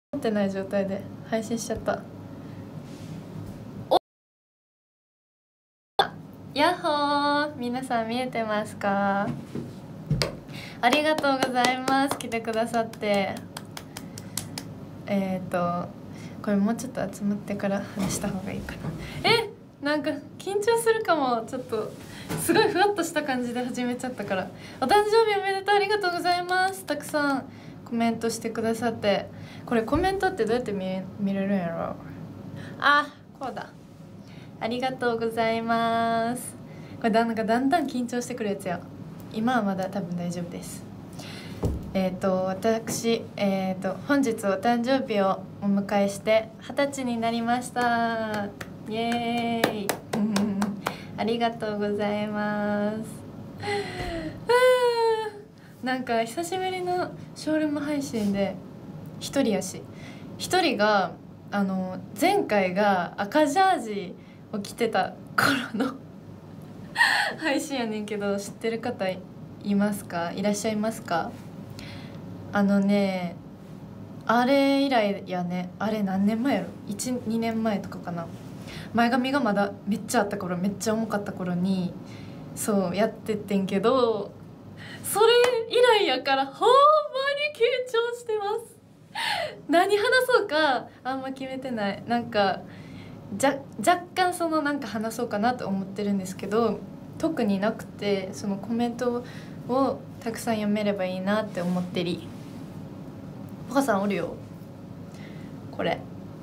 持ってない状態で配信しちゃった。やっほー、皆さん見えてますか？ありがとうございます、来てくださって。これもうちょっと集まってから話した方がいいかな。なんか緊張するかも。ちょっとすごいふわっとした感じで始めちゃったから。お誕生日おめでとう、ありがとうございます。たくさんコメントしてくださって。これコメントってどうやって見れるんやろ。あ、こうだ。ありがとうございます。これなんかだんだん緊張してくるやつや。今はまだ多分大丈夫です。私、本日お誕生日をお迎えして20歳になりました。イエーイありがとうございますなんか久しぶりのショールーム配信で一人やし、一人が前回が赤ジャージを着てた頃の配信やねんけど、知ってる方いますか？いらっしゃいますか？あれ以来やね。あれ何年前やろ。12年前とかかな。前髪がまだめっちゃあった頃、めっちゃ重かった頃にそうやってってんけど、それ以来やからほんまに緊張してます。何話そうかあんま決めてない。なんか若干なんか話そうかなと思ってるんですけど、特になくて、そのコメントをたくさん読めればいいなって思ってり。お母さんおるよ。これ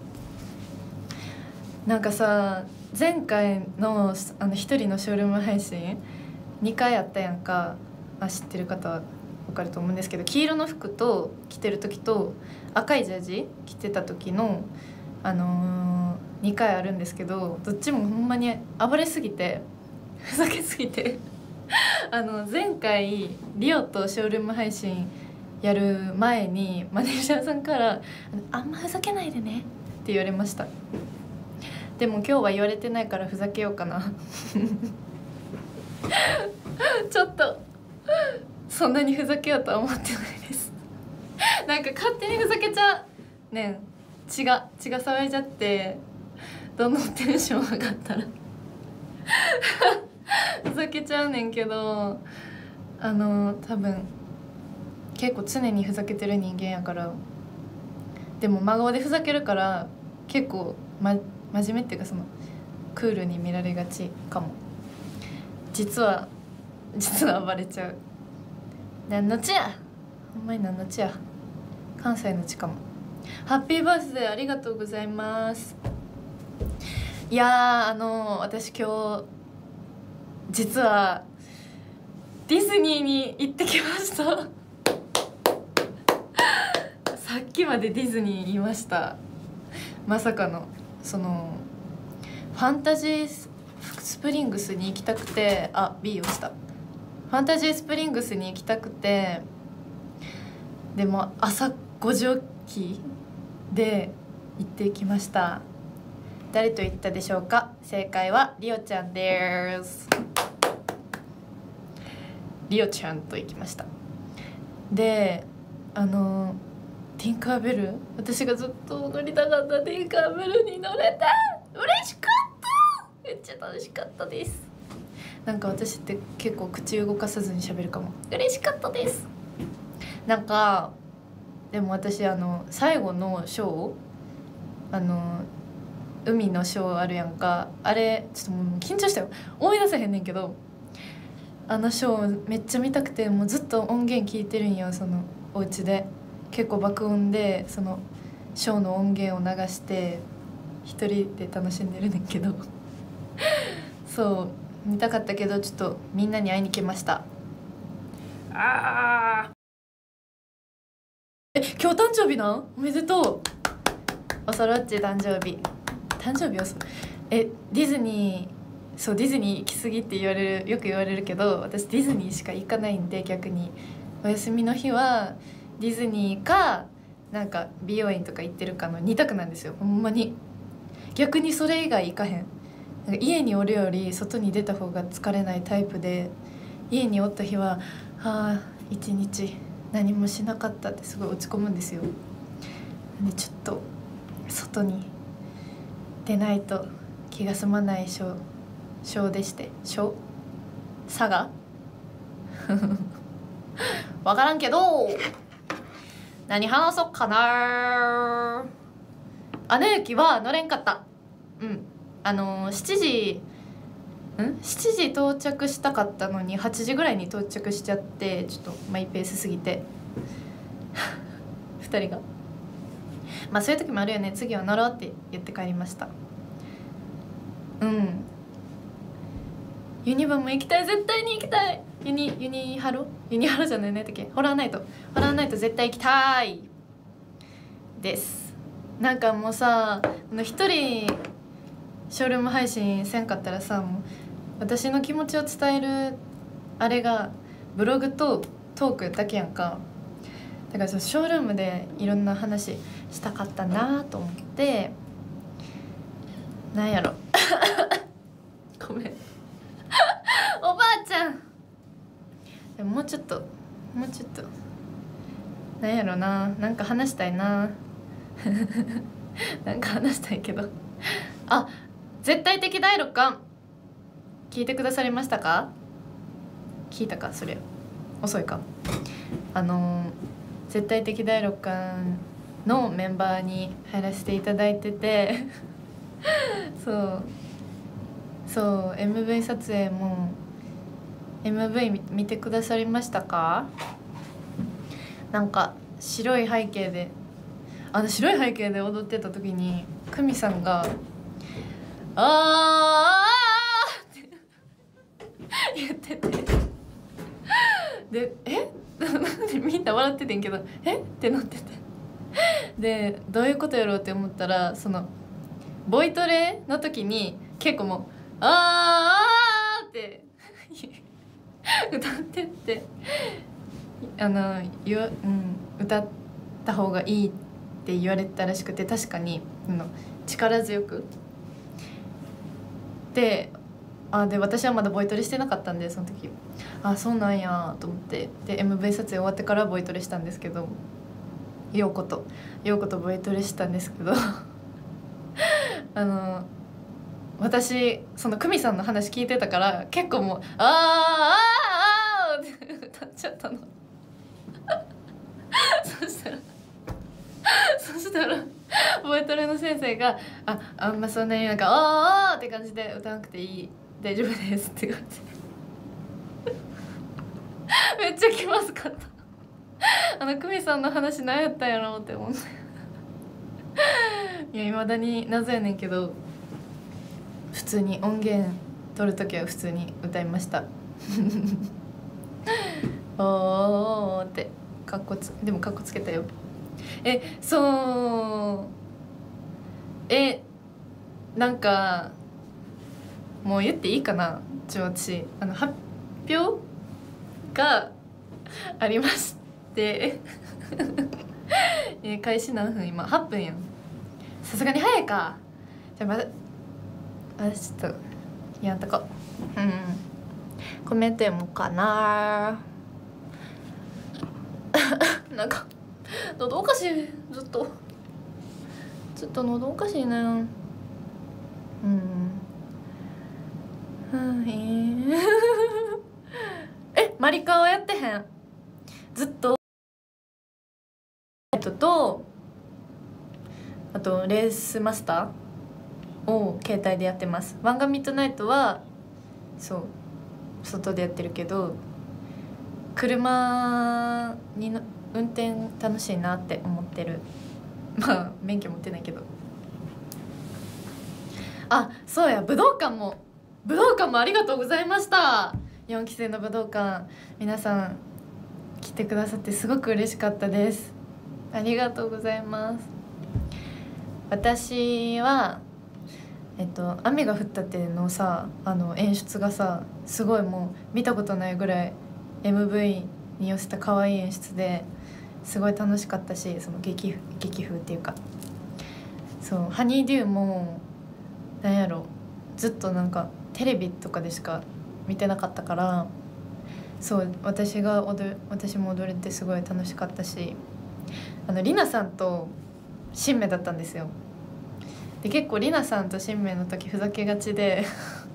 なんかさ、前回の一人のショールーム配信2回あったやんか。知ってる方は分かると思うんですけど、黄色の服と着てる時と赤いジャージ着てた時の2回あるんですけど、どっちもほんまに暴れすぎてふざけすぎて前回リオとショールーム配信やる前にマネージャーさんから「あんまふざけないでね」って言われました。でも今日は言われてないからふざけようかなちょっとそんなにふざけようとは思ってないですなんか勝手にふざけちゃうねん。血が騒いじゃって、どんどんテンション上がったらふざけちゃうねんけど、多分結構常にふざけてる人間やから。でも真顔でふざけるから結構、真面目っていうかクールに見られがちかも。実は暴れちゃう。何の血や、ほんまに何の血や。関西の血かも。ハッピーバースデーありがとうございます。いや私今日実はディズニーに行ってきましたさっきまでディズニーいました。まさかのファンタジースプリングスに行きたくて、B をした。ファンタジースプリングスに行きたくて、でも朝5時起きで行ってきました。誰と行ったでしょうか？正解はリオちゃんです。リオちゃんと行きました。でティンカーベル、私がずっと乗りたかったティンカーベルに乗れた。嬉しかった。めっちゃ楽しかったです。なんか私って結構口動かさずに喋るかも。嬉しかったです。なんかでも私最後のショー海のショーあるやんか。あれちょっともう緊張したよ。思い出せへんねんけど、ショーめっちゃ見たくて、もうずっと音源聞いてるんよ。お家で結構爆音でショーの音源を流して一人で楽しんでるねんけどそう見たかったけど、ちょっとみんなに会いに来ました。今日誕生日なん？おめでとう。おそろっち誕生日ディズニー行き過ぎってよく言われるけど、私ディズニーしか行かないんで、逆にお休みの日はディズニーかなんか美容院とか行ってるかの2択なんですよ。ほんまに逆にそれ以外行かへん。なんか家におるより外に出た方が疲れないタイプで、家におった日は一日何もしなかったってすごい落ち込むんですよ。 でちょっと外に出ないと気が済まないショーでして、佐賀分からんけど何話そうかな。アナ雪は乗れんかった。7時到着したかったのに8時ぐらいに到着しちゃって、ちょっとマイペースすぎて2人がまあそういう時もあるよね。次は乗ろうって言って帰りました。ユニバも行きたい、絶対に行きたい。ユニハロじゃないねだっけ、ホラーナイト絶対行きたいです。なんかもうさ、一人ショールーム配信せんかったらさ、もう私の気持ちを伝えるあれがブログとトークだけやんか。だからショールームでいろんな話したかったなと思って、なんやろごめんおばあちゃん、でももうちょっとなんやろな、なんか話したいななんか話したいけど絶対的第6巻聞いてくださりましたか？聞いたか？それ遅いか。絶対的第6巻のメンバーに入らせていただいててそう MV 撮影も MV 見てくださりましたか？なんか白い背景で踊ってた時に久美さんが「あー」って言ってて、でみんな笑っててんけどってなってて、でどういうことやろうって思ったら、そのボイトレの時に結構もう「あー」って歌ってって歌った方がいいって言われたらしくて、確かに力強くで私はまだボイトレしてなかったんで、その時そうなんやと思って、で MV 撮影終わってからボイトレしたんですけど、ようことボイトレしたんですけど私その久美さんの話聞いてたから結構もう「あーって歌っちゃったのそしたらボイトレの先生があんまそんなになんか「あー」って感じで歌わなくていい、大丈夫ですって感じめっちゃ気まずかった久美さんの話何やったんやろうって思っていや未だに謎やねんけど、普通に音源取る時は普通に歌いましたおーってでもカッコつけたよ。なんかもう言っていいかな。私発表がありまして開始何分？今8分やん。さすがに早いか。じゃあちょっとやったこコメント読もうかななんか喉おかしい、ずっと喉おかしいな。マリカはやってへん。ずっととあとレースマスターを携帯でやってます。ワンガミッドナイトは外でやってるけど、車に運転楽しいなって思ってる。まあ免許持ってないけど。そうや、武道館もありがとうございました。4期生の武道館、皆さん来てくださってすごく嬉しかったです。ありがとうございます。私は雨が降ったっていうのをさ、演出がさすごいもう見たことないぐらい MV に寄せた可愛い演出ですごい楽しかったし、その劇風っていうか、ハニーデューもなんやろ、ずっとなんかテレビとかでしか見てなかったから、私も踊れてすごい楽しかったし、りなさんと新芽だったんですよ。で結構りなさんと新芽の時ふざけがちで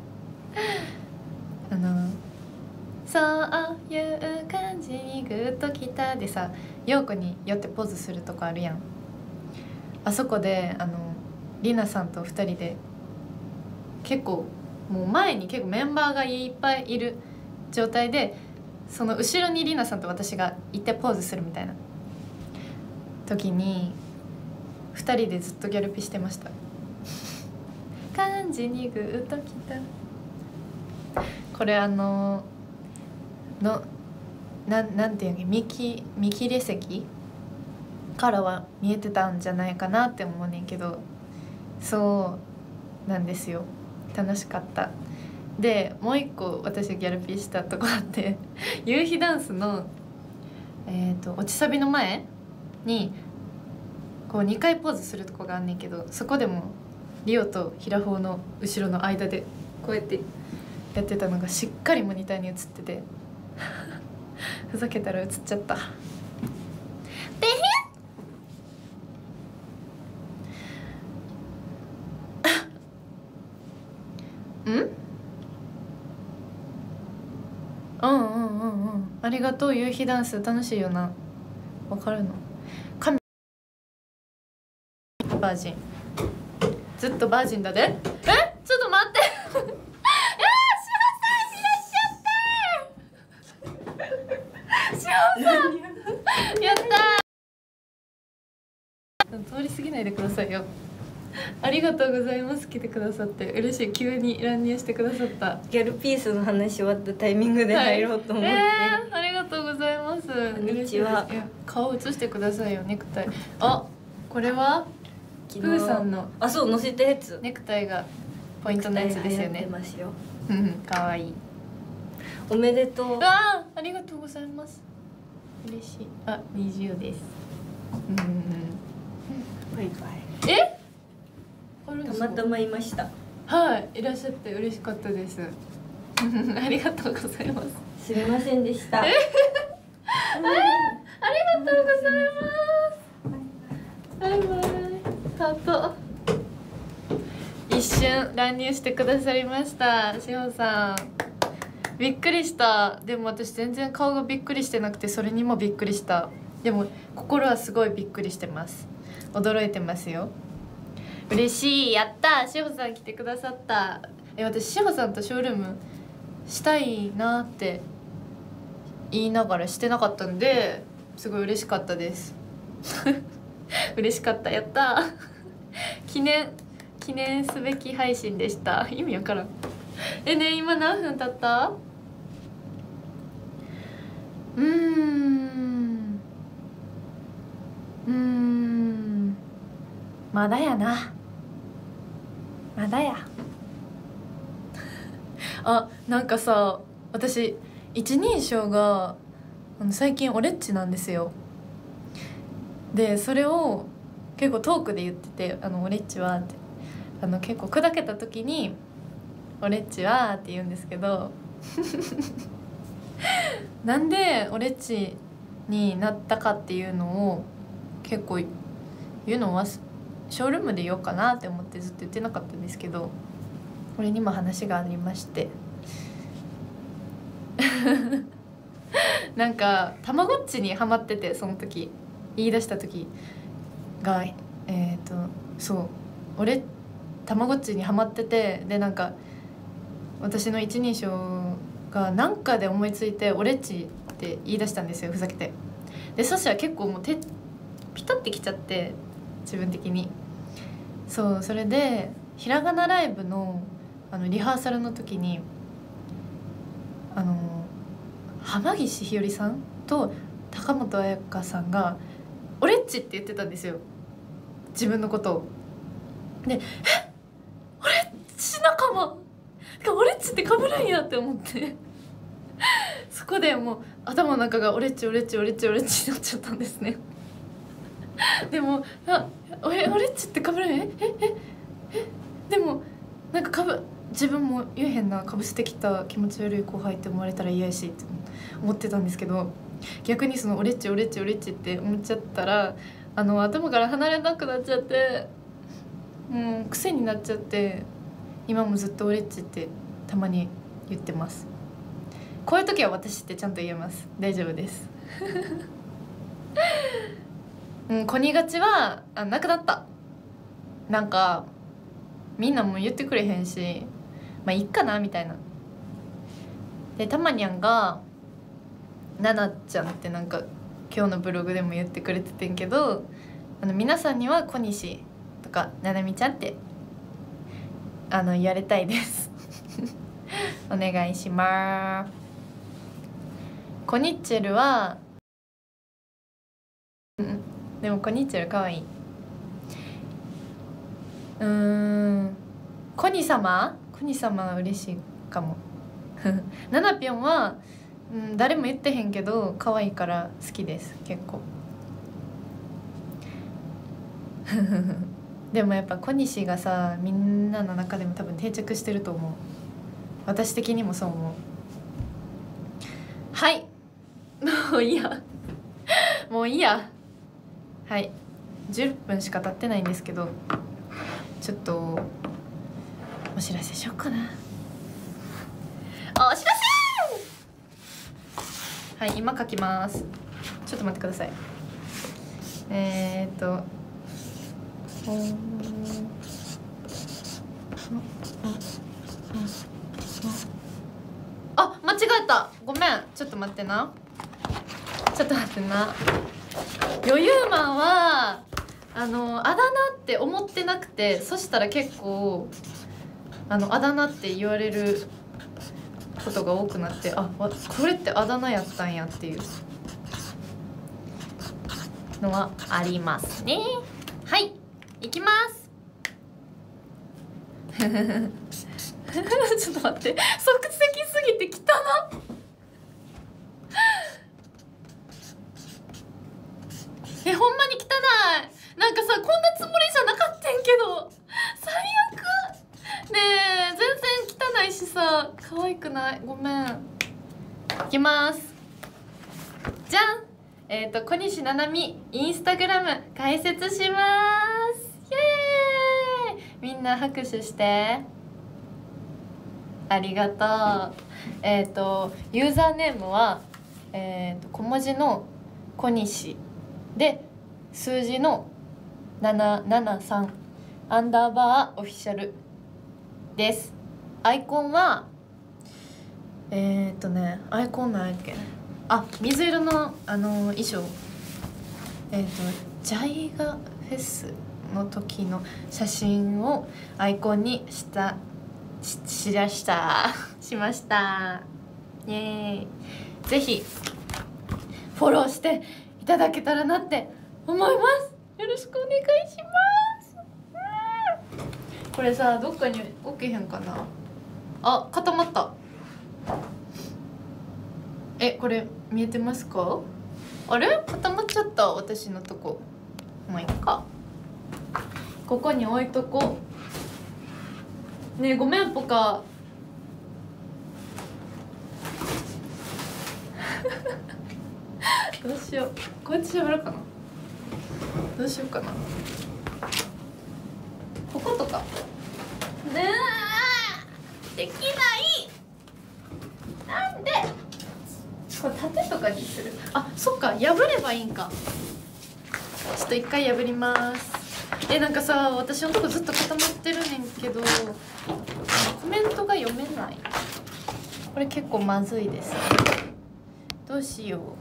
そういう感じにグッときたでさ、陽子に寄ってポーズするとこあるやん。あそこでりなさんと2人で結構もう前に結構メンバーがいっぱいいる状態で、その後ろにりなさんと私がいてポーズするみたいな時に2人でずっとギャルピしてました感じにグッときた。これなんていうの、見切れ席からは見えてたんじゃないかなって思うねんけど、そうなんですよ。楽しかった。でもう一個私ギャルピーしたとこあって夕日ダンスの落ちサビの前にこう2回ポーズするとこがあんねんけど、そこでもリオとヒラホーの後ろの間でこうやってやってたのがしっかりモニターに映っててふざけたら映っちゃった。でありがとう。夕日ダンス楽しいよな。わかるの？バージンずっとバージンだで。ちょっと待ってしおさんやったー。通り過ぎないでくださいよ。ありがとうございます。来てくださって嬉しい。急に乱入してくださった。 ギャルピースの話終わったタイミングで入ろうと思って、 ありがとうございます。こんにちは。 顔映してくださいよ。ネクタイ。あ、これはプーさんのそう載せたやつ。 ネクタイがポイントのやつですよね。かわいい。 おめでとう。 ありがとうございます。嬉しい。20です。 バイバイ。たまたまいました。 はい、いらっしゃって嬉しかったです。ありがとうございます。 すみませんでした。 ありがとうございます。バイバイ。ハート。一瞬乱入してくださりました。しほさん。びっくりした。でも私全然顔がびっくりしてなくて、それにもびっくりした。でも心はすごいびっくりしてます。驚いてますよ。嬉しい。やった。しほさん来てくださった。私しほさんとショールームしたいなって言いながらしてなかったんで、すごい嬉しかったです嬉しかった。やった記念すべき配信でした。意味わからん。ね、今何分経った？まだやな。まだやなんかさ、私一人称が最近オレッチなんですよ。でそれを結構トークで言ってて、オレッチはって結構砕けた時にオレッチはって言うんですけどなんでオレッチになったかっていうのを結構言うのはショールームで言おうかなって思ってずっと言ってなかったんですけど、これにも話がありましてなんかたまごっちにハマってて、その時言い出した時がそう俺たまごっちにハマってて、でなんか私の一人称がなんかで思いついてオレッチって言い出したんですよ、ふざけて。でそしたら結構もうピタってきちゃって、自分的に。それでひらがなライブのリハーサルの時に浜岸ひよりさんと高本彩花さんがオレッチって言ってたんですよ、自分のことを。でオレッチ仲間オレッチってかぶるんやって思ってそこでもう頭の中がオレッチオレッチオレッチオレッチになっちゃったんですねでもオレッチってかぶるんでもなんか自分も言えへんな、かぶせてきた気持ち悪い後輩って思われたら嫌やしって思ってたんですけど、逆にそのオレッチオレッチオレッチって思っちゃったら頭から離れなくなっちゃって、もう癖になっちゃって、今もずっと俺っちってたまに言ってます。こういう時は私ってちゃんと言えます。大丈夫ですコニガチはなくなった。なんかみんなも言ってくれへんし、まあいっかなみたいな。でたまにゃんがななちゃんってなんか今日のブログでも言ってくれててんけど、皆さんには小西とかななみちゃんって言われたいですお願いします。コニッチェルはでもコニッチェルかわいい。コニ様は嬉しいかもナナピョンは、誰も言ってへんけど可愛いから好きです結構でもやっぱ小西がさ、みんなの中でも多分定着してると思う。私的にもそう思う。はいもういいやもういいや。はい10分しか経ってないんですけど、ちょっとお知らせしようかな。お知らせ。はい今書きます。ちょっと待ってください。あ、間違えた。ごめん。ちょっと待ってな。余裕マンはあだ名って思ってなくて、そしたら結構あだ名って言われることが多くなって、あ、これってあだ名やったんやっていうのはありますね。はい、いきますちょっと待って、即席すぎて汚なほんまに汚い。なんかさ、こんなつもりじゃなかったんけど、最悪ねえ、全然汚いしさ、可愛くない。ごめん。いきます。じゃん。小西ななみインスタグラム開設します。イエーイ。みんな拍手して。ありがとう。ユーザーネームは小文字の小西で数字の773アンダーバーオフィシャルです。アイコンはアイコンなんやっけ。あ、水色の衣装ジャイガフェスの時の写真をアイコンにしましたイエーイ。ぜひフォローしていただけたらなって思います。よろしくお願いします。これさ、どっかに置けへんかな。あ、固まった。これ見えてますか。あれ固まっちゃった、私のとこ。もういっか、ここに置いとこう。ねえごめんポカどうしよう、こうやって喋ろうかな。どうしようかな。こことかねえ、できない。なんでこれ縦とかにする。あ、そっか、破ればいいんか。ちょっと一回破ります。なんかさ、私のとこずっと固まってるねんけどコメントが読めない。これ結構まずいです。どうしよう。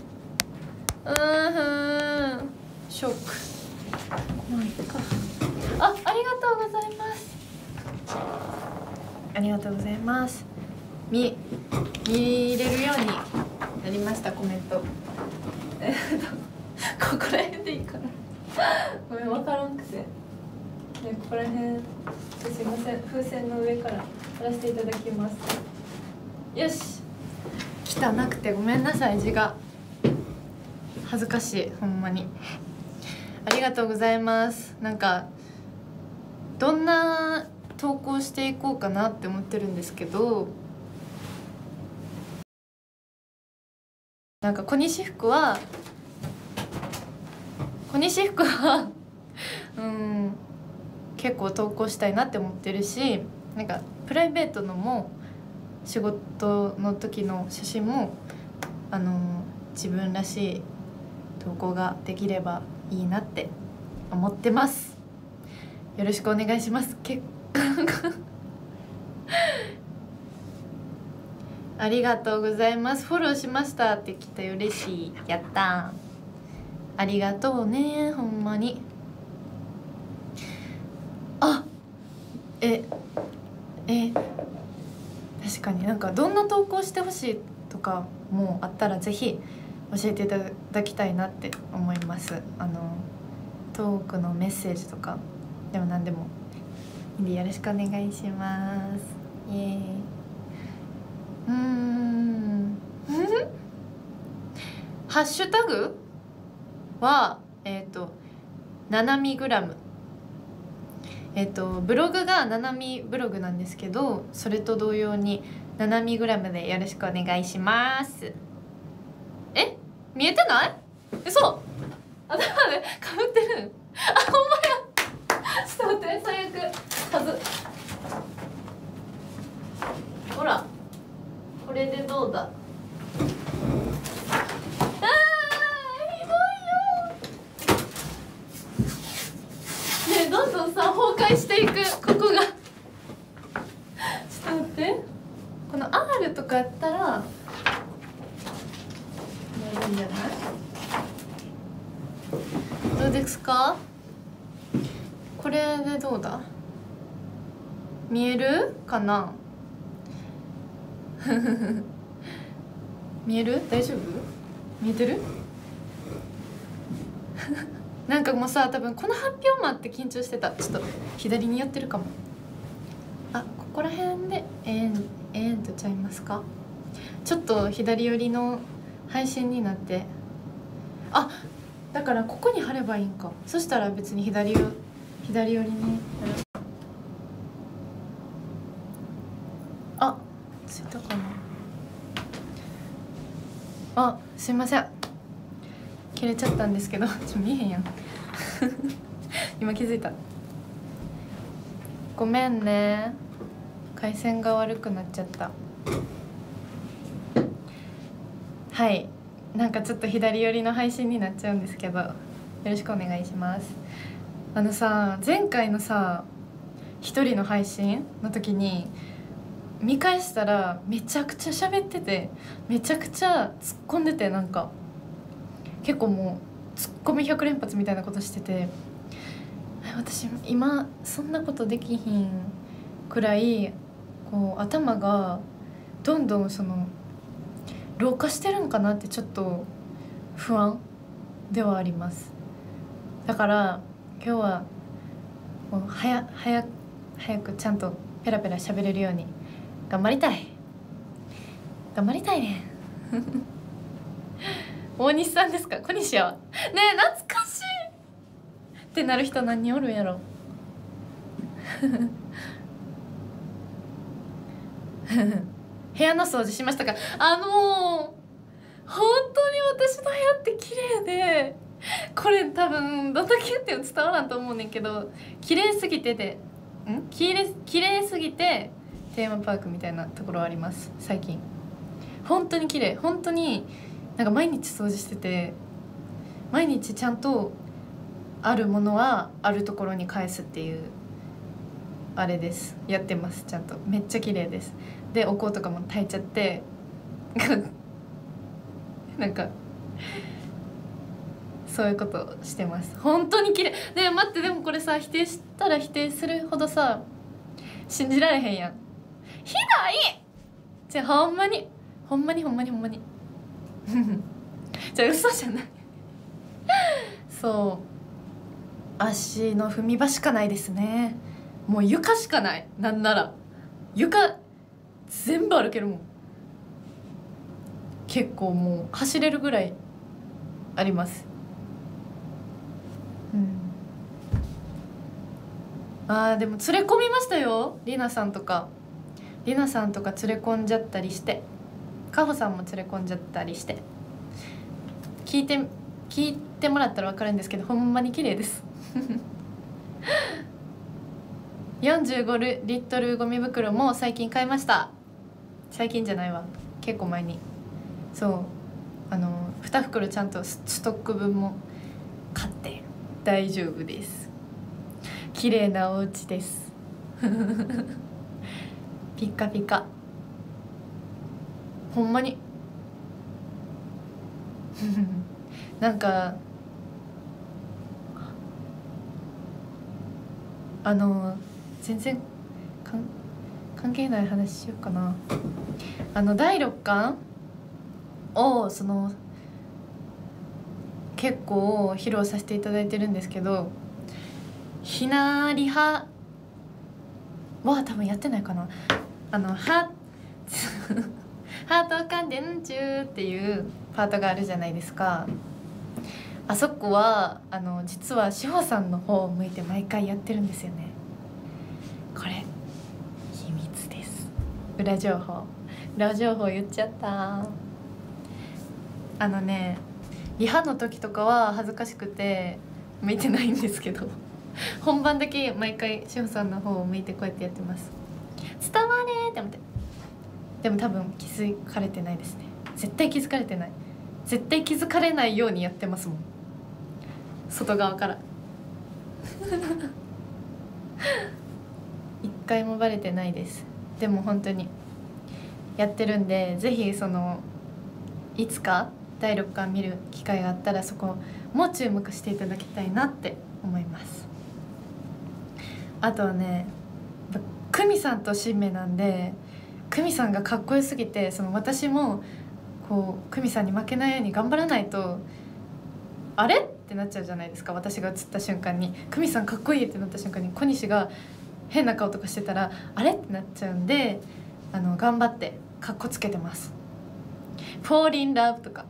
ショック。まあいいか。ありがとうございます。ありがとうございます。見れるようになりました。コメントここら辺でいいかなごめん、分からんくて。ここら辺すいません、風船の上からやらせていただきます。よし、汚くてごめんなさい。字が恥ずかしい、ほんまに。ありがとうございます。なんかどんな投稿していこうかなって思ってるんですけど、なんか小西服は小西服は結構投稿したいなって思ってるし、なんかプライベートのも仕事の時の写真も自分らしい投稿ができればいいなって思ってます。よろしくお願いします。ありがとうございます。フォローしましたって来て嬉しい。やったー、ありがとうね、ほんまに。あ確かになんかどんな投稿してほしいとかもあったらぜひ教えていただきたいなって思います。トークのメッセージとかでも何でもいいんでよろしくお願いします。イエーイ。ハッシュタグは7ミグラム、ブログが7ミブログなんですけど、それと同様に7ミグラムでよろしくお願いします。見えてない？嘘。頭でかぶってる。ほんまや。ちょっと待って、最悪。はず。ほら、これでどうだ。どんどんさ崩壊していく、ここが。ちょっと待って、この R とかやったらやるんじゃない？どうですか？これでどうだ？見えるかな？見える？大丈夫？見えてる？なんかもうさ、多分この発表もあって緊張してた。ちょっと左に寄ってるかも。ここら辺でええんとちゃいますか？ちょっと左寄りの配信になって、だからここに貼ればいいんか。そしたら別に左寄りに。ついたかな。すいません、切れちゃったんですけど見えへんやん今気づいた。ごめんね、回線が悪くなっちゃった。はい、なんかちょっと左寄りの配信になっちゃうんですけど、よろしくお願いします。前回のさ一人の配信の時に見返したらめちゃくちゃ喋ってて、めちゃくちゃ突っ込んでて、なんか結構もうツッコミ100連発みたいなことしてて、私今そんなことできひんくらいこう頭がどんどん老化してるんかなってちょっと不安ではあります。だから今日はもう早くちゃんとペラペラ喋れるように頑張りたいね大西さんですか？小西やわ。ねえ、懐かしいってなる人何人おるんやろ部屋の掃除しましたか？本当に私の部屋って綺麗で、これ多分どんだけ言っても伝わらんと思うねんけど、綺麗すぎて綺麗すぎてテーマパークみたいなところあります。最近本当に綺麗、本当になんか毎日掃除してて、毎日ちゃんとあるものはあるところに返すっていうあれです。やってます。ちゃんとめっちゃ綺麗です。でお香とかも焚いちゃってなんかそういうことしてます。本当に綺麗で、待って、でもこれさ否定したら否定するほどさ信じられへんやん。ひどい。ほんまにじゃあ嘘じゃないそう足の踏み場しかないですね。もう床しかない。なんなら床全部歩けるもん。結構もう走れるぐらいあります。でも連れ込みましたよ。りなさんとか連れ込んじゃったりして、かほさんも連れ込んじゃったりして、聞いて聞いてもらったら分かるんですけど、ほんまに綺麗です45リットルゴミ袋も最近買いました。最近じゃないわ、結構前に。そう2袋ちゃんとストック分も買って大丈夫です。綺麗なお家ですピッカピカ、ほんまになんか全然関係ない話しようかな。第6巻を結構披露させていただいてるんですけど、ひなりはは多分やってないかな。ハート関連中っていうパートがあるじゃないですか。あそこは実は志保さんの方を向いて毎回やってるんですよね。これ秘密です。裏情報言っちゃった。リハの時とかは恥ずかしくて向いてないんですけど本番だけ毎回志保さんの方を向いてこうやってやってます。伝われーって思って。でも多分気づかれてないですね。絶対気づかれてない。絶対気づかれないようにやってますもん、外側から一回もバレてないです。でも本当にやってるんで、ぜひいつか第6巻見る機会があったらそこも注目していただきたいなって思います。あとはね、久美さんと新芽なんで、久美さんがかっこよすぎて、私もこう久美さんに負けないように頑張らないとあれってなっちゃうじゃないですか。私が映った瞬間に久美さんかっこいいってなった瞬間に小西が変な顔とかしてたらあれってなっちゃうんで、頑張ってかっこつけてます。Fall in love とか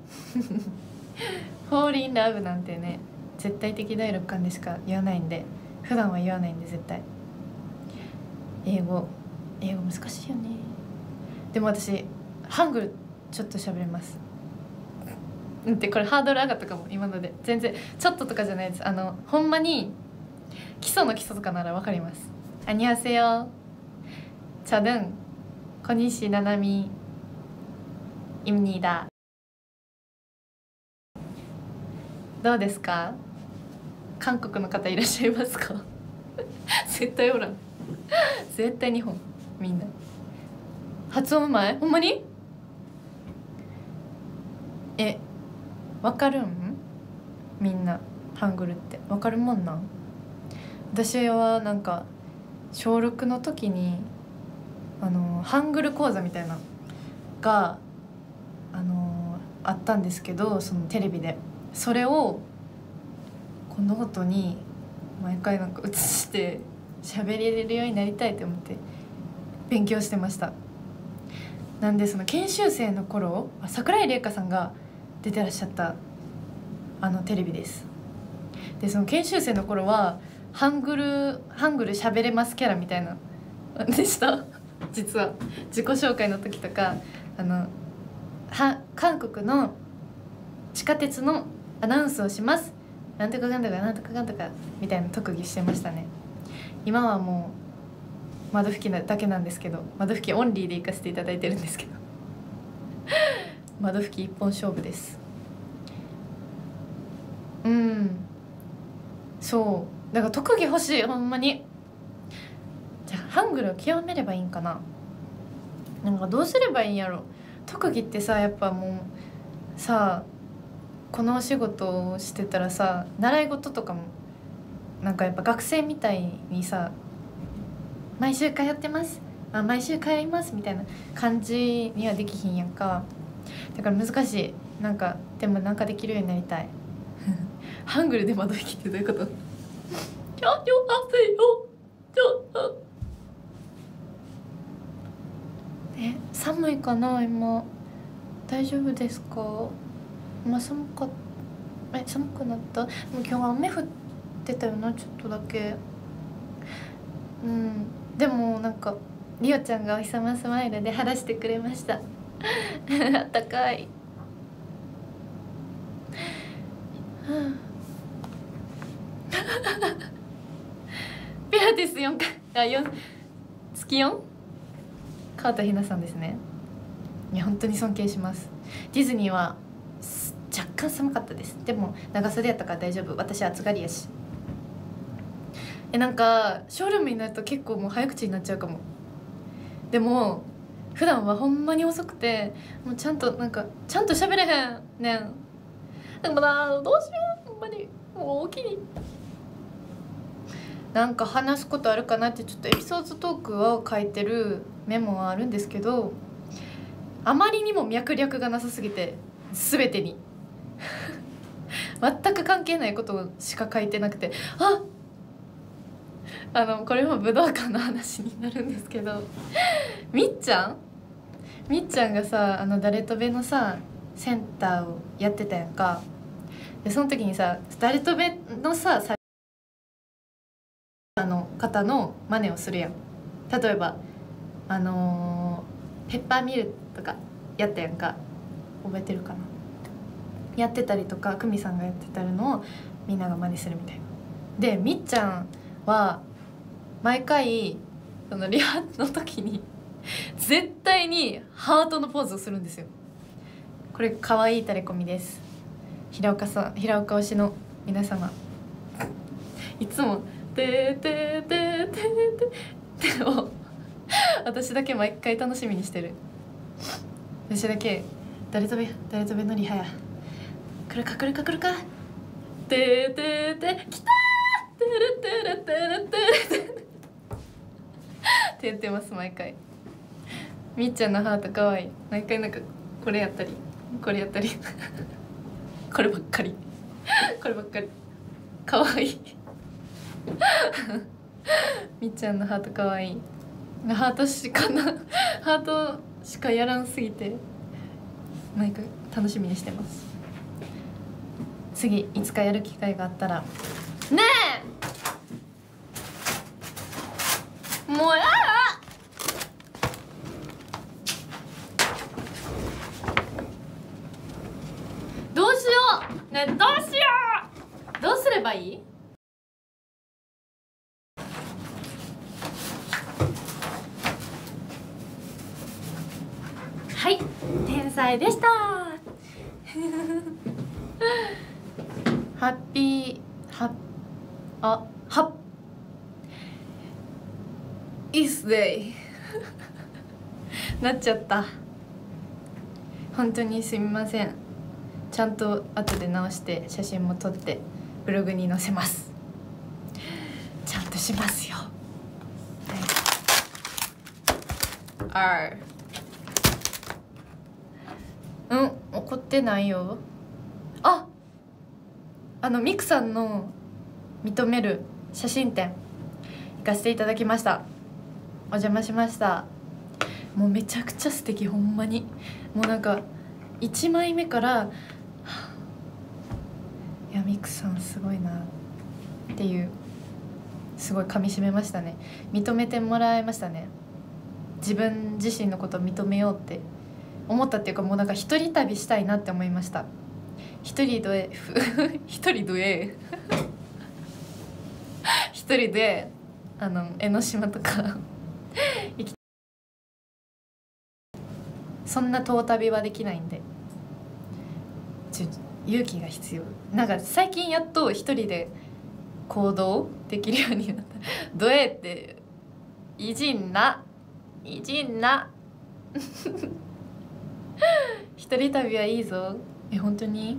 Fall in love なんてね、絶対的第6巻でしか言わないんで、普段は言わないんで絶対。英語難しいよね。でも私ハングルちょっと喋れます。でこれハードル上がったかも今ので。全然ちょっととかじゃないです。ほんまに基礎の基礎とかならわかります。안녕하세요。저는 권희씨 나나미입니다。どうですか？韓国の方いらっしゃいますか？絶対おらん。絶対日本みんな。発音うまい？ほんまに？わかるん？みんなハングルってわかるもんなん？私はなんか小6の時にハングル講座みたいながあったんですけど、そのテレビでそれをこのノートに毎回なんか写して喋れるようになりたいと思って勉強してました。なんで研修生の頃、桜井玲香さんが出てらっしゃったテレビです。で研修生の頃はハングル喋れますキャラみたいなでした実は自己紹介の時とか韓国の地下鉄のアナウンスをします、なんとかかんとかなんとかかんとかみたいな特技してましたね。今はもう窓拭きだけなんですけど、窓拭きオンリーで行かせていただいてるんですけど窓拭き一本勝負です。そうだから特技欲しい、ほんまに。じゃあハングルを極めればいいんかな。なんかどうすればいいんやろ。特技ってさ、やっぱもうさ、このお仕事をしてたらさ、習い事とかもなんかやっぱ学生みたいにさ、毎週通ってます、毎週通いますみたいな感じにはできひんやんか。だから難しい。なんかでもなんかできるようになりたいハングルで窓拭きってどういうこと？寒いかな今。大丈夫ですか？寒くなった？でも今日雨降ってたよな、ちょっとだけ。でもなんかリオちゃんがお日様スマイルで晴らしてくれましたあったかい。 ピラティス4回月 4？ 川田ひなさんですね。いや本当に尊敬します。ディズニーは若干寒かったです。でも長袖やったから大丈夫。私暑がりやし。なんかショールームになると結構もう早口になっちゃうかも。でも普段はほんまに遅くて、もうちゃんと喋れへんねん。でもな、どうしよう、ほんまにもうおおきになんか話すことあるかなって、ちょっとエピソードトークを書いてるメモはあるんですけど、あまりにも脈略がなさすぎて全てに全く関係ないことしか書いてなくて、これも武道館の話になるんですけど、みっちゃんがさ、誰とべのさセンターをやってたやんか。でその時にさ、誰とべのさ方の真似をするやん。例えばペッパーミルとかやったやんか。覚えてるかな。やってたりとか、久美さんがやってたのをみんなが真似するみたいな。でみっちゃんは毎回そのリハの時に絶対にハートのポーズをするんですよ。これ可愛いタレコミです。平岡推しの皆様、いつも「てーてーてーてーてー」を私だけ毎回楽しみにしてる。私だけ誰とべのリハや、来るかてーてーてー、来たー、てるてるてるてるって言ってます。毎回みっちゃんのハートかわいい。毎回なんかこれやったりこれやったりこればっかりかわいいみっちゃんのハートかわいい。ハートしかやらんすぎて毎回楽しみにしてます。次いつかやる機会があったらねえ、もうやだ。どうしようね、どうすればいい？はい、天才でしたハッピーイースデイなっちゃった。本当にすみません。ちゃんと後で直して写真も撮ってブログに載せます。ちゃんとしますよ。怒ってないよ。ミクさんの認める写真展行かせていただきました。お邪魔しました。もうめちゃくちゃ素敵、ほんまに。もうなんか1枚目からいやミクさんすごいなっていう、すごい噛みしめましたね。認めてもらいましたね。自分自身のことを認めようって思ったっていうか、もうなんか一人旅したいなって思いました。一人で江ノ島とかそんな遠旅はできないんで勇気が必要。なんか最近やっと一人で行動できるようになった。どえっていじんな一人旅はいいぞ。本当に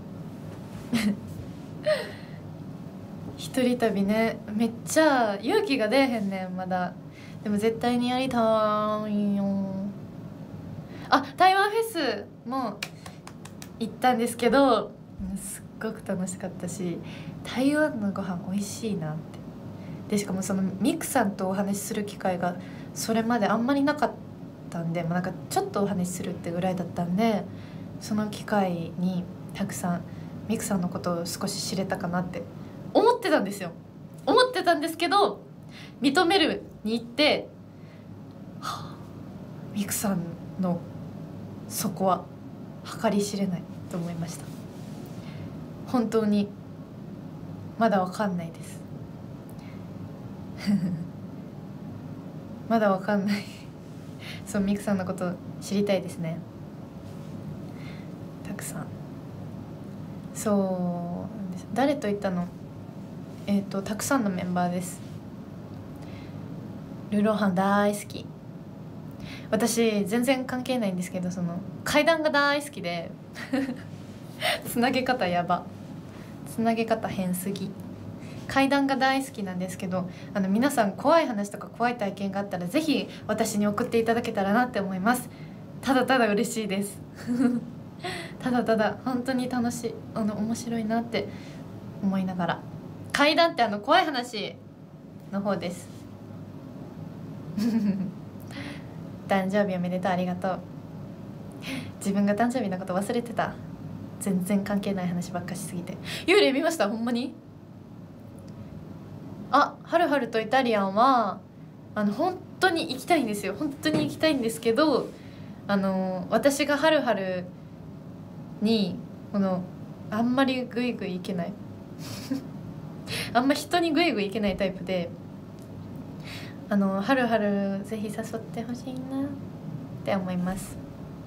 一人旅ね、めっちゃ勇気が出えへんねんまだ。でも絶対にやりたいよ。台湾フェスも行ったんですけど、すっごく楽しかったし、台湾のご飯美味しいなって。でしかもそのミクさんとお話しする機会がそれまであんまりなかったんで、なんかちょっとお話しするってぐらいだったんで、その機会にたくさんミクさんのことを少し知れたかなって思ってたんですけど、認めるに行って、ミクさんのそこは計り知れないと思いました。 本当にまだわかんないですまだわかんないそう、ミクさんのこと知りたいですね。たくさん。そうです。誰と行ったの？たくさんのメンバーです。ルーローハン大好き。私全然関係ないんですけど、その階段が大好きでつなげ方やば、つなげ方変すぎ。階段が大好きなんですけど、皆さん怖い話とか怖い体験があったらぜひ私に送っていただけたらなって思います。ただただ嬉しいですただただ本当に楽しい、面白いなって思いながら。階段って怖い話の方です誕生日おめでとう、ありがとう。自分が誕生日のこと忘れてた。全然関係ない話ばっかしすぎて。幽霊見ました？ほんまに？あ、はるはるとイタリアンは本当に行きたいんですよ。本当に行きたいんですけど、私がはるはるにあんまりグイグイ行けないあんま人にグイグイ行けないタイプで、はるはるぜひ誘ってほしいなって思います。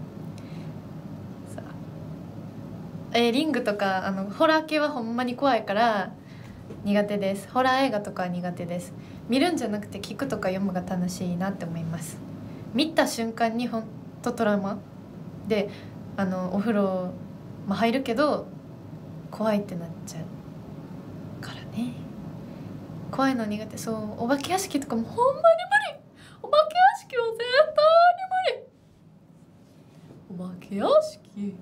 さあ、リングとかホラー系はほんまに怖いから苦手です。ホラー映画とかは苦手です。見るんじゃなくて聞くとか読むが楽しいなって思います。見た瞬間にほんとトラウマで、お風呂、入るけど怖いってなっちゃうからね。怖いの苦手。そう、お化け屋敷とかもほんまに無理。お化け屋敷は絶対に無理。お化け屋敷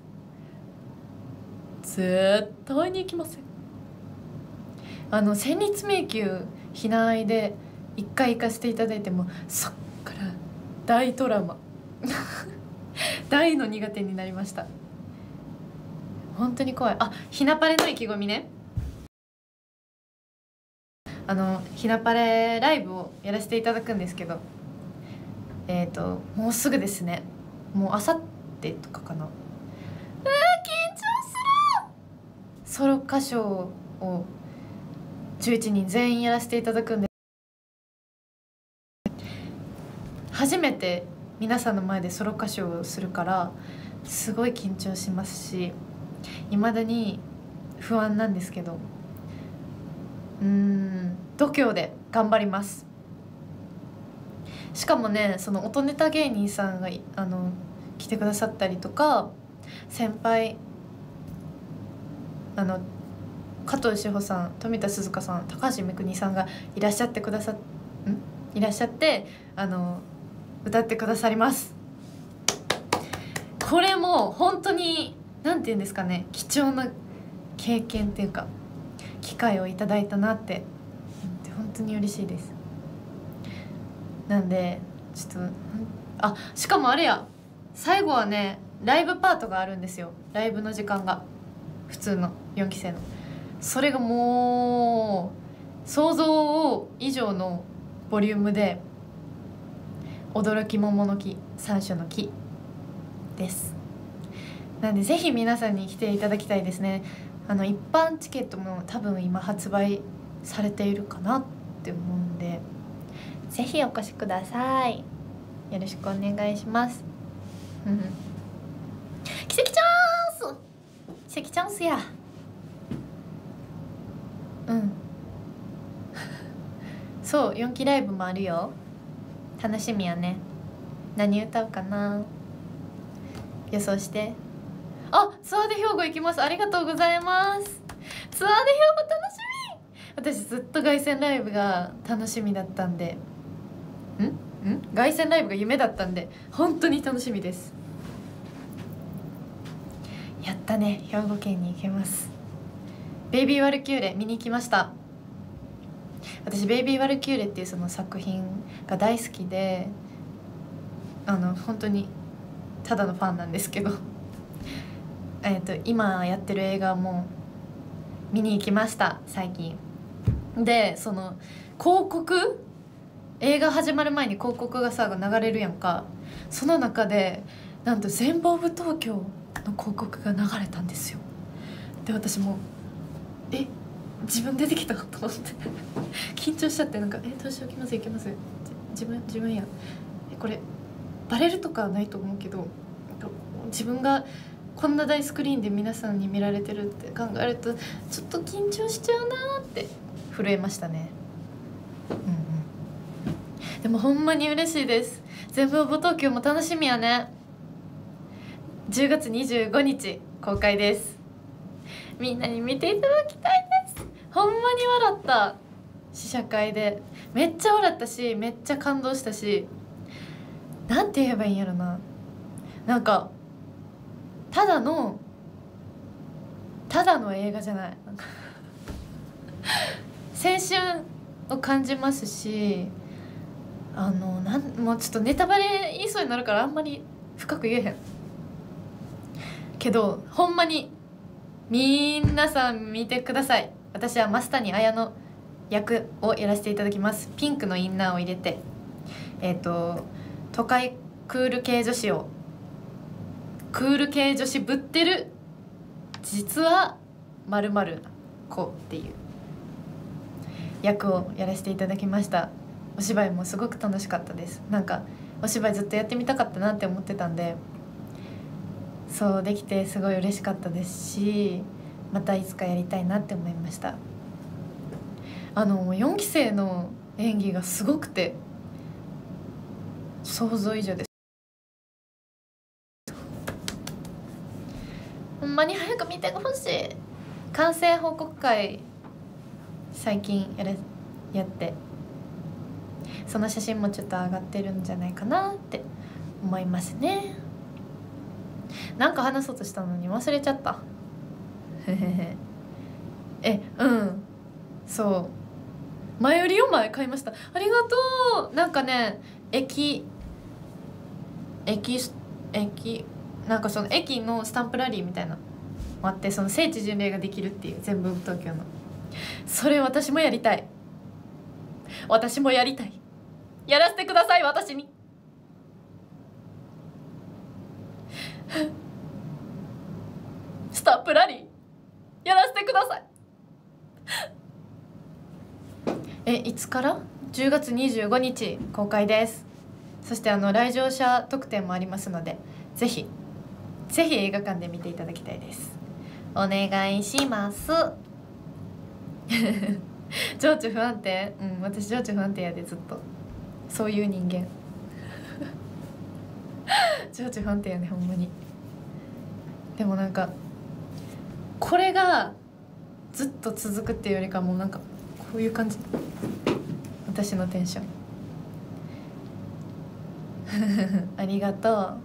絶対に行きません。戦慄迷宮避難愛で一回行かせていただいても、そっから大トラウマ大の苦手になりました。本当に怖い。あ、ひなパレの意気込みね。ひなパレライブをやらせていただくんですけど、もうすぐですね。もうあさってとかかな。緊張する。ソロ歌唱を11人全員やらせていただくんで、初めて皆さんの前でソロ歌唱をするからすごい緊張しますし、いまだに不安なんですけど、度胸で頑張ります。しかもね、その音ネタ芸人さんが来てくださったりとか、先輩加藤志保さん、富田鈴香さん、高橋めくにさんがいらっしゃって歌ってくださります。これも本当に何て言うんですかね、貴重な経験っていうか機会をいただいたなって本当に嬉しいです。なんでちょっとしかもあれや、最後はねライブパートがあるんですよ。ライブの時間が普通の4期生の、それがもう想像以上のボリュームで、驚き桃の木三種の木です。なんでぜひ皆さんに来ていただきたいですね。一般チケットも多分今発売されているかなって思うんで、ぜひお越しください。よろしくお願いします。奇跡チャンス、奇跡チャンスや。そう、4期ライブもあるよ。楽しみやね。何歌うかな、予想して。ツアーで兵庫行きます。ありがとうございます。ツアーで兵庫楽しみ。私ずっと凱旋ライブが楽しみだったんで、凱旋ライブが夢だったんで本当に楽しみです。やったね、兵庫県に行けます。ベイビーワルキューレ見に行きました。私ベイビーワルキューレっていうその作品が大好きで、本当にただのファンなんですけど今やってる映画も見に行きました最近で。その広告、映画始まる前に広告がさ流れるやんか。その中でなんと全貌部東京の広告が流れたんですよ。 で私も自分出てきたと思って緊張しちゃって、なんかどうしよう、いきますいきます、自分やこれバレるとかはないと思うけど、自分がこんな大スクリーンで皆さんに見られてるって考えるとちょっと緊張しちゃうなーって震えましたね。でもほんまに嬉しいです。全部応募東京も楽しみやね。10月25日公開です。みんなに見ていただきたいです。ほんまに笑った。試写会でめっちゃ笑ったし、めっちゃ感動したし、なんて言えばいいんやろな、なんかただの映画じゃない、なんか青春を感じますし、もうちょっとネタバレ言いそうになるからあんまり深く言えへんけど、ほんまに皆さん見てください。私は増谷綾の役をやらせていただきます。ピンクのインナーを入れて都会クール系女子ぶってる実は〇〇子っていう役をやらせていただきました。お芝居もすごく楽しかったです。なんかお芝居ずっとやってみたかったなって思ってたんで、そうできてすごい嬉しかったですし、またいつかやりたいなって思いました。4期生の演技がすごくて想像以上です。ほんまに早く見てほしい。完成報告会最近やってその写真もちょっと上がってるんじゃないかなって思いますね。なんか話そうとしたのに忘れちゃったそう前売りを買いました。ありがとう。なんかねなんかその駅のスタンプラリーみたいなのもあって、その聖地巡礼ができるっていう、全部東京の、それ私もやりたいやらせてください。私にスタンプラリーやらせてください。いつから？ 10 月25日公開です。そして来場者特典もありますので、ぜひ映画館で見ていただきたいです。お願いします情緒不安定？私情緒不安定やで、ずっとそういう人間情緒不安定やね、ほんまに。でもなんかこれがずっと続くっていうよりかも、なんかこういう感じ、私のテンションありがとう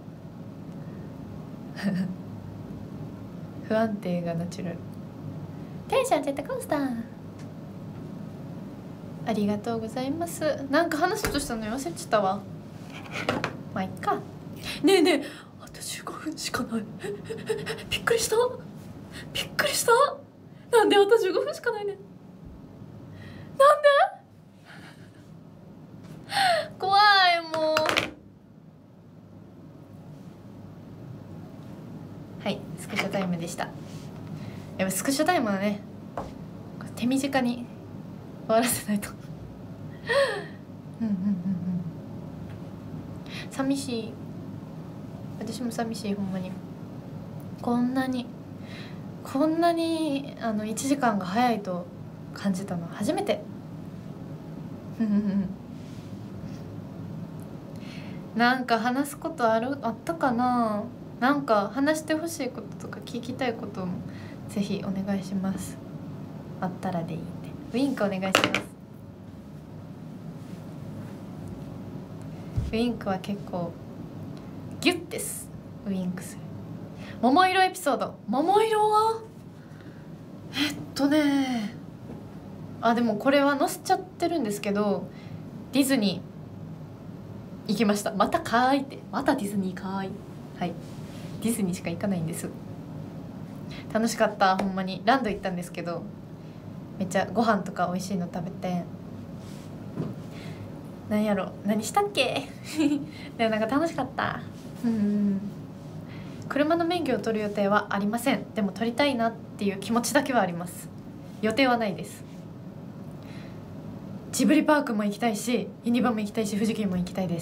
不安定がナチュラル。テンションジェットコースター、ありがとうございます。なんか話そうとしたのに忘れちゃったわ。まあいっか。ねえねえ、あと15分しかない。びっくりした。なんであと15分しかないねん。なんで怖い、もう。はい、スクショタイムでした。やっぱスクショタイムはね、手短に終わらせないと寂しい。私も寂しい、ほんまに。こんなに1時間が早いと感じたのは初めてなんか話すことあったかな。なんか話してほしいこととか聞きたいこともぜひお願いします。あったらでいいんで。ウインクお願いします。ウインクは結構ギュッです。ウインクする。桃色エピソード。桃色はでもこれは載せちゃってるんですけど、ディズニー行きました。またディズニーかーい。はい、ディズニーしか行かないんです。楽しかった、ほんまに。ランド行ったんですけど、めっちゃご飯とか美味しいの食べて、何したっけでもなんか楽しかった。車の免許を取る予定はありません。でも取りたいなってっていう気持ちだけはあります。予定はないです。ジブリパークも行きたいし、ユニバも行きたいし、富士急も行きたいです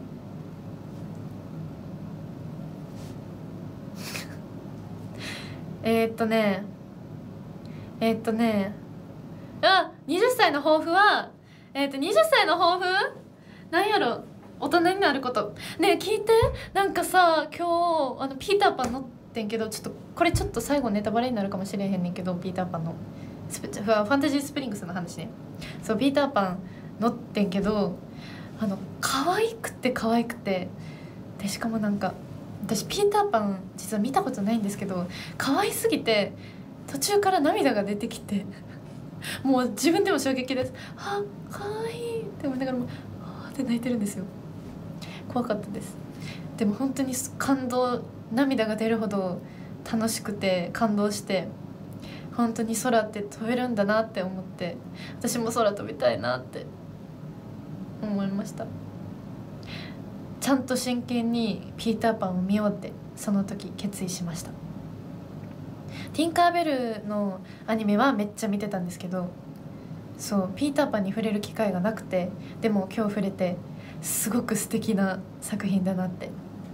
。20歳の抱負は20歳の抱負なんやろ。大人になることねえ聞いて。なんかさ今日ピーターパン乗ってんけど、ちょっとこれちょっと最後ネタバレになるかもしれへんねんけど、ピーターパンのファンタジースプリングスの話ね。そうピーターパン乗ってんけど、可愛くて可愛くて、でしかもなんか私ピーターパン実は見たことないんですけど、可愛すぎて途中から涙が出てきてもう自分でも衝撃です。あ、可愛いって思いながらもあーって泣いてるんですよ。怖かったです。でも本当に感動、涙が出るほど楽しくて感動して、本当に空って飛べるんだなって思って、私も空飛びたいなって思いました。ちゃんと真剣にピーターパンを見ようってその時決意しました。ティンカーベルのアニメはめっちゃ見てたんですけど、そうピーターパンに触れる機会がなくて、でも今日触れてすごく素敵な作品だなって。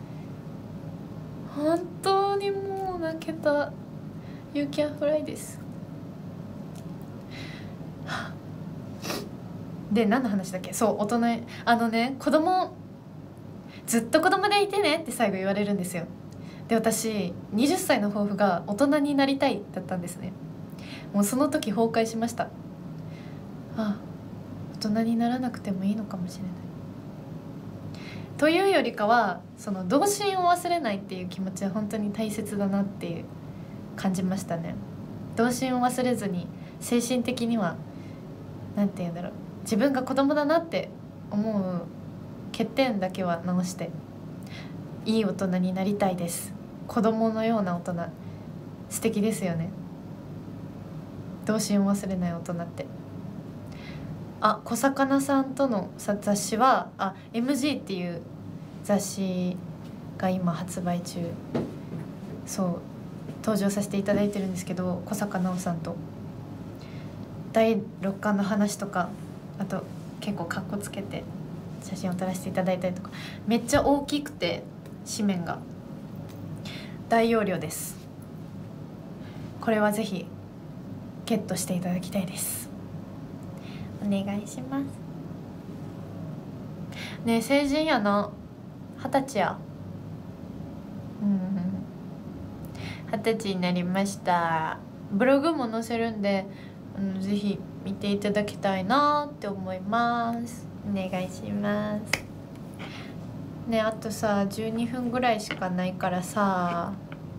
本当にもう泣けた。 You can fly です。で何の話だっけ。そう大人、子供ずっと子供でいてねって最後言われるんですよ。で私20歳の抱負が大人になりたいだったんですね。もうその時崩壊しました。あ、大人にならなくてもいいのかもしれないというよりかは、その童心を忘れないっていう気持ちは本当に大切だなっていう感じましたね。童心を忘れずに精神的にはなんて言うんだろう、自分が子供だなって思う欠点だけは直していい大人になりたいです。子供のような大人素敵ですよね。童心を忘れない大人って。あ、小魚さんとの雑誌はMG っていう雑誌が今発売中、そう登場させていただいてるんですけど、小坂直さんと第6巻の話とか、あと結構カッコつけて写真を撮らせていただいたりとか、めっちゃ大きくて紙面が大容量です。これはぜひゲットしていただきたいです。お願いします。ねえ成人やな。20歳や。20歳になりました。ブログも載せるんでぜひ見ていただきたいなって思います。お願いしますね。あとさ12分ぐらいしかないからさ、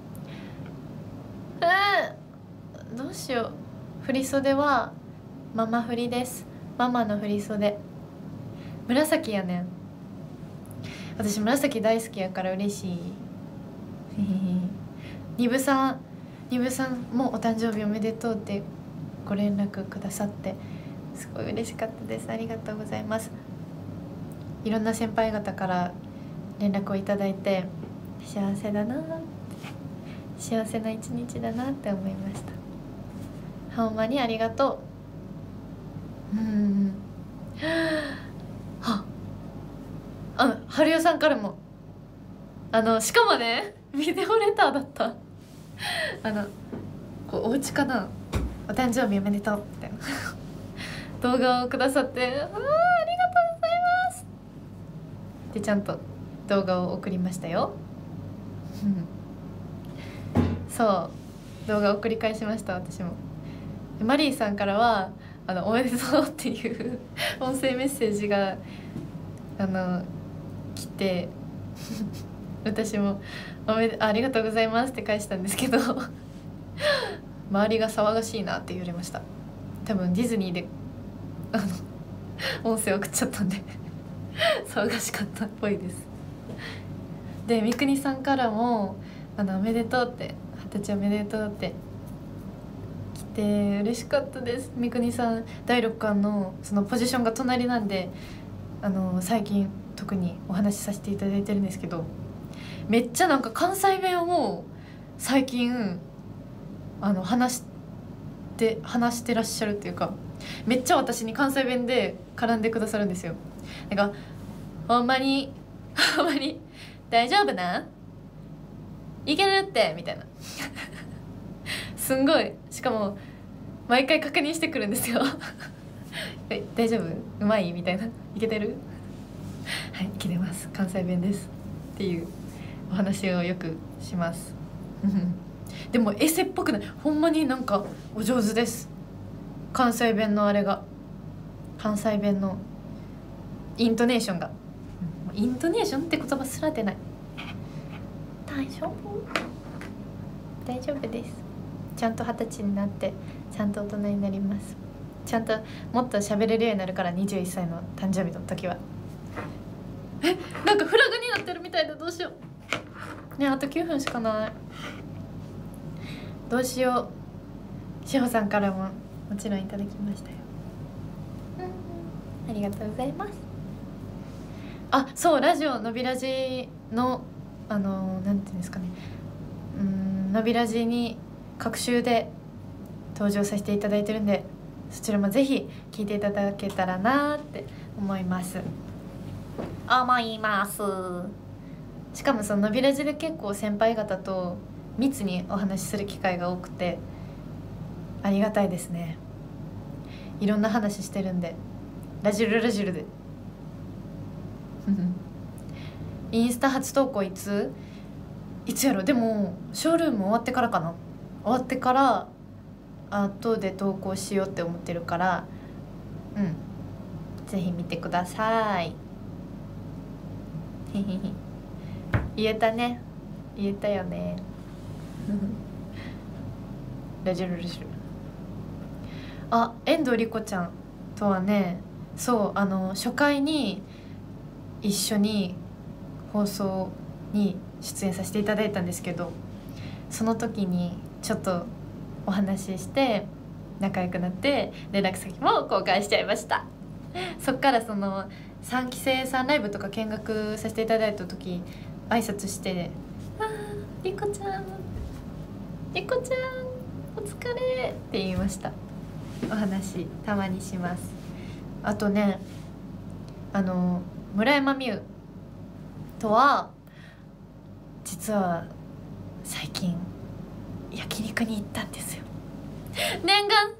どうしよう。振り袖はママ振りです。ママの振り袖紫やねん。私紫大好きやから嬉しい。ニブさんもお誕生日おめでとうってご連絡くださってすごい嬉しかったです。ありがとうございます。いろんな先輩方から連絡をいただいて幸せだなって、幸せな一日だなって思いました。ほんまにありがとう。春代さんからもしかもねビデオレターだった。お家かな、お誕生日おめでとうみたいな動画をくださって、ありがとうございますでちゃんと動画を送りましたよ。そう動画を送り返しました。私もマリーさんからはおめでとうっていう音声メッセージが来て私もありがとうございますって返したんですけど周りが騒がしいなって言われました。多分ディズニーで音声送っちゃったんで騒がしかったっぽいです。で三國さんからもおめでとうって20歳おめでとうって来て嬉しかったです。三國さん第6巻のそのポジションが隣なんで最近特にお話しさせていただいてるんですけど、めっちゃなんか関西弁を最近話してらっしゃるっていうか、めっちゃ私に関西弁で絡んでくださるんですよ。なんかほんまに大丈夫ないけるってみたいなすんごい、しかも毎回確認してくるんですよ大丈夫、うまいみたいな、いけてるはい、いけてます、関西弁ですっていうお話をよくしますでもエセっぽくない、ほんまになんかお上手です。関西弁のあれが、関西弁のイントネーションが、イントネーションって言葉すら出ない。大丈夫大丈夫です。ちゃんと20歳になってちゃんと大人になります。ちゃんともっと喋れるようになるから、21歳の誕生日の時は。なんかフラグになってるみたいだ、どうしようね。あと9分しかない。どうしよう。しほさんからももちろんいただきましたよ。ありがとうございます。あ、そう、ラジオのびラジのなんていうんですかね、のびラジに各週で登場させていただいてるんで、そちらもぜひ聞いていただけたらなって思います。しかもそののびラジで結構先輩方と密にお話しする機会が多くてありがたいですね。いろんな話してるんで、ラジルでインスタ初投稿いつやろ。でもショールーム終わってからかな。終わってから後で投稿しようって思ってるから、ぜひ見てください言えたね、言えたよねラジル。あ、遠藤莉子ちゃんとはね、そう初回に一緒に放送に出演させていただいたんですけど、その時にちょっとお話しして仲良くなって連絡先も交換しちゃいました。そっからその3期生さんライブとか見学させていただいた時挨拶して「莉子ちゃんお疲れ」って言いました。お話たまにします。あとね、村山美羽とは実は最近焼肉に行ったんですよ。念願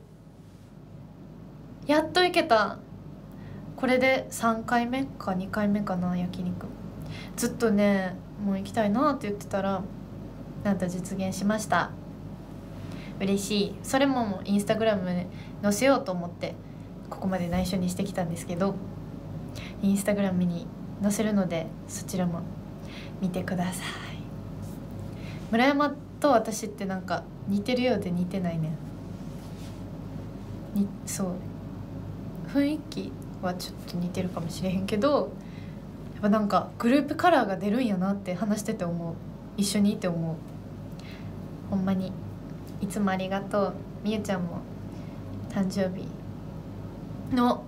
やっと行けた。これで3回目か2回目かな。焼肉ずっとね、もう行きたいなって言ってたらなんと実現しました。嬉しい。それもインスタグラムに載せようと思ってここまで内緒にしてきたんですけど、インスタグラムに載せるのでそちらも見てください。村山と私ってなんか似てるようで似てないね。そう雰囲気はちょっと似てるかもしれへんけど、やっぱなんかグループカラーが出るんやなって話してて思う。一緒にいて思う。ほんまにいつもありがとう。みゆちゃんも誕生日の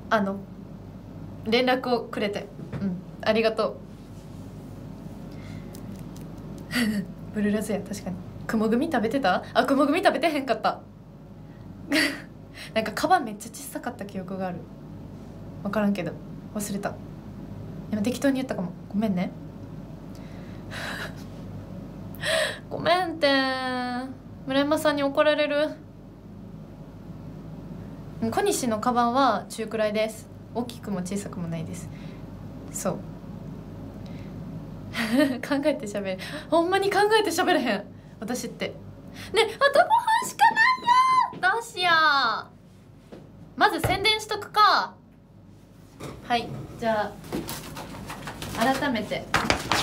連絡をくれて、ありがとうブルーラズや。確かに雲組食べてた？雲組食べてへんかったなんかカバンめっちゃ小さかった記憶がある。分からんけど忘れた。今適当に言ったかも。ごめんねごめんって村山さんに怒られる。小西のカバンは中くらいです。大きくも小さくもないです。そう考えて喋る。ほんまに考えて喋れへん私ってね。あと5分しかないよ。どうしよう。まず宣伝しとくか。はい、じゃあ改めて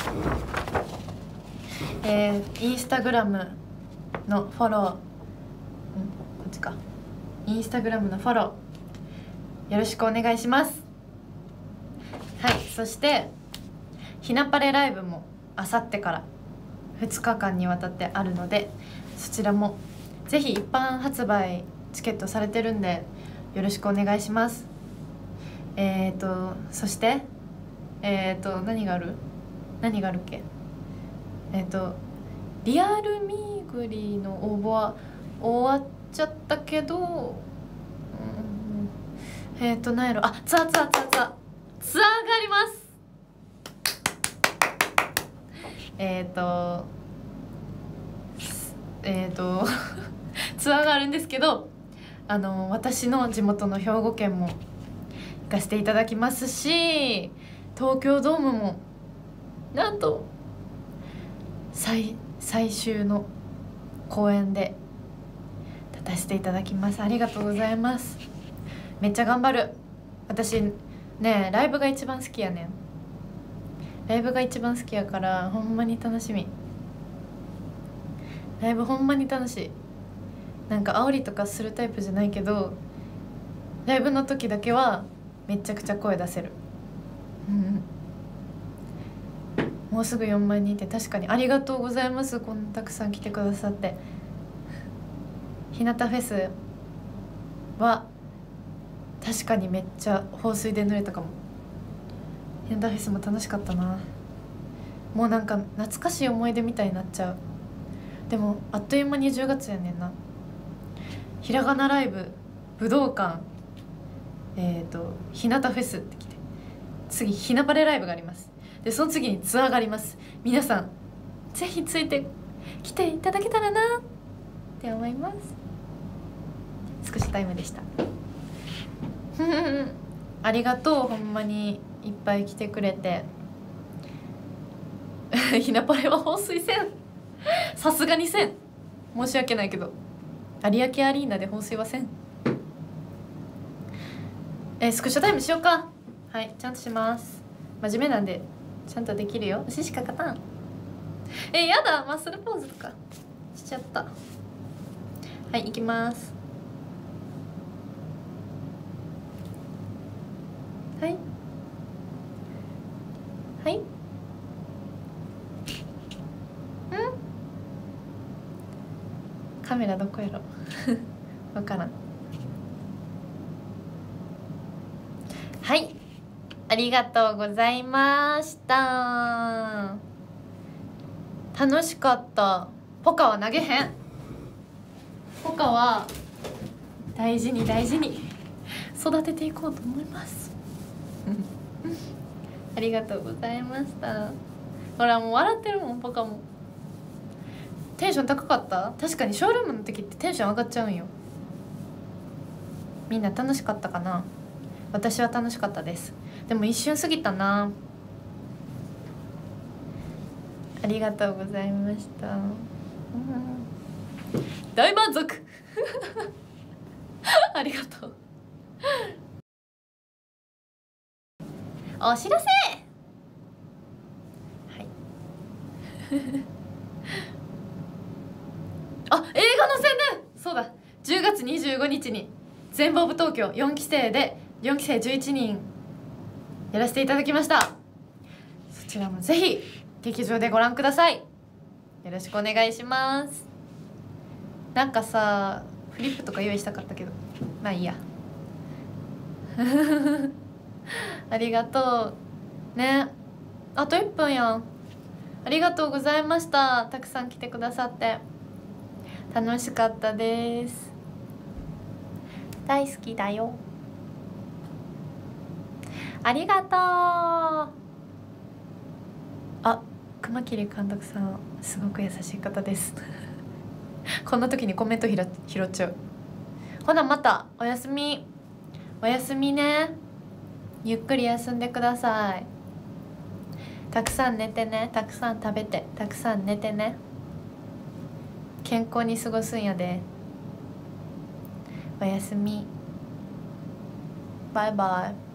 インスタグラムのフォロー、こっちか。インスタグラムのフォローよろしくお願いします。はい、そしてひなパレライブもあさってから2日間にわたってあるので、そちらもぜひ一般発売チケットされてるんでよろしくお願いします。そして何があるっけ。リアルミーグリの応募は終わっちゃったけど、なんやろ、あ、ツアーがあります。ツアーがあるんですけど、私の地元の兵庫県も行かせていただきますし、東京ドームもなんと最終の公演で立たせていただきます。ありがとうございます。めっちゃ頑張る。私ね、ライブが一番好きやねん。ライブが一番好きやから、ほんまに楽しみ。ライブほんまに楽しい。なんか煽りとかするタイプじゃないけど、ライブの時だけはめちゃくちゃ声出せる。もうすぐ4万人って、確かにありがとうございます。こんなたくさん来てくださって。日向フェスは確かにめっちゃ放水で濡れたかも。日向フェスも楽しかったな。もうなんか懐かしい思い出みたいになっちゃう。でもあっという間に10月やねんな。ひらがなライブ、武道館、日向フェスってきて、次ひなバレライブがあります。でその次にツアーがあります。皆さんぜひついてきていただけたらなって思います。少しタイムでしたありがとう、ほんまにいっぱい来てくれてひなパレは放水せん、さすがにせん、申し訳ないけど有明アリーナで放水はせん。スクショタイムしようか。はい、ちゃんとします。真面目なんでちゃんとできるよ。牛しか勝たん。やだ、マッスルポーズとかしちゃった。はい、行きます。はいはい、カメラどこやろわからん。はい、ありがとうございました。楽しかった。ポカは投げへん。ポカは大事に大事に育てていこうと思いますありがとうございました。ほらもう笑ってるもん、ポカも。テンション高かった。確かにショールームの時ってテンション上がっちゃうんよ。みんな楽しかったかな。私は楽しかったです。でも一瞬過ぎたな。ありがとうございました、大満足ありがとうお知らせはいあ、映画の宣伝。そうだ、10月25日に全部オブ東京4期生で4期生11人やらせていただきました。そちらもぜひ劇場でご覧ください。よろしくお願いします。なんかさ、フリップとか用意したかったけどまあいいやありがとうね。あと1分やん。ありがとうございました。たくさん来てくださって楽しかったです。大好きだよ。ありがとう。あ、熊切監督さんすごく優しい方ですこんな時にコメント拾っちゃう。ほなまたおやすみ。おやすみね。ゆっくり休んでください。たくさん寝てね。たくさん食べてたくさん寝てね。健康に過ごすんやで。おやすみ。バイバイ。